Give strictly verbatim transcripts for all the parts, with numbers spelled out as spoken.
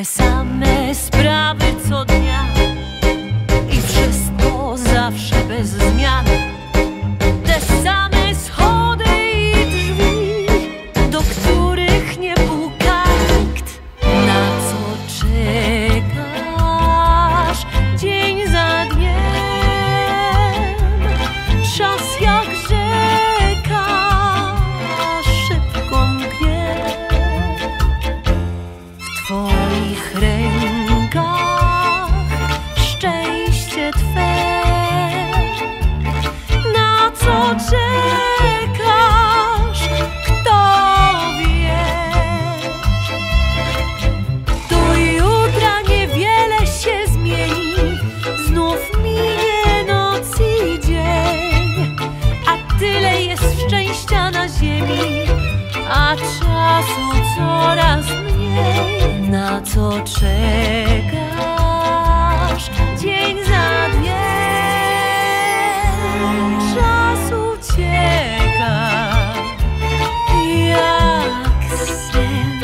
Te same sprawy co dnia i wszystko zawsze bez zmian. Te same schody i drzwi, do których nie puka nikt. Na co czekasz dzień za dniem? Czas jak rzeka szybko mknie. W twoich rękach szczęście twe. Na co czekasz? Kto wie? Do jutra niewiele się zmieni, znów minie noc i dzień, a tyle jest szczęścia na ziemi, a czasu coraz mniej. Na co czekasz dzień za dniem? Czas ucieka jak sen.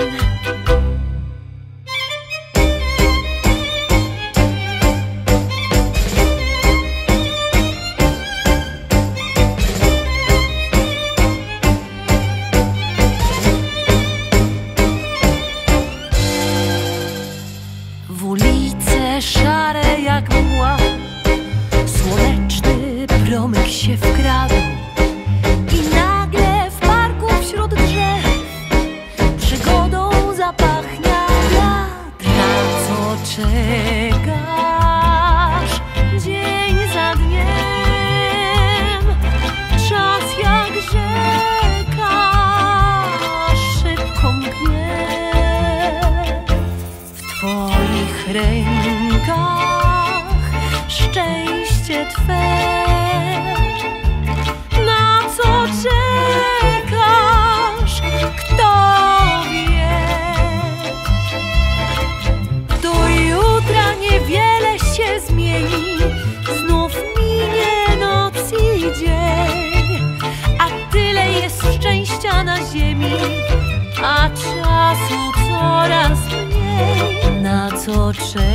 W ulice szare jak mgła słoneczny promyk się wkradł i nagle w parku wśród drzew przygodą zapachnia wiatr. Na co czekasz dzień za dniem? Czas jak rzeka szybko mknie. W twoich rękach szczęście twe. Na co czekasz? Kto wie? Do jutra niewiele się zmieni, znów minie noc i dzień, a tyle jest szczęścia na ziemi, a czasu coraz mniej. Na co czekasz?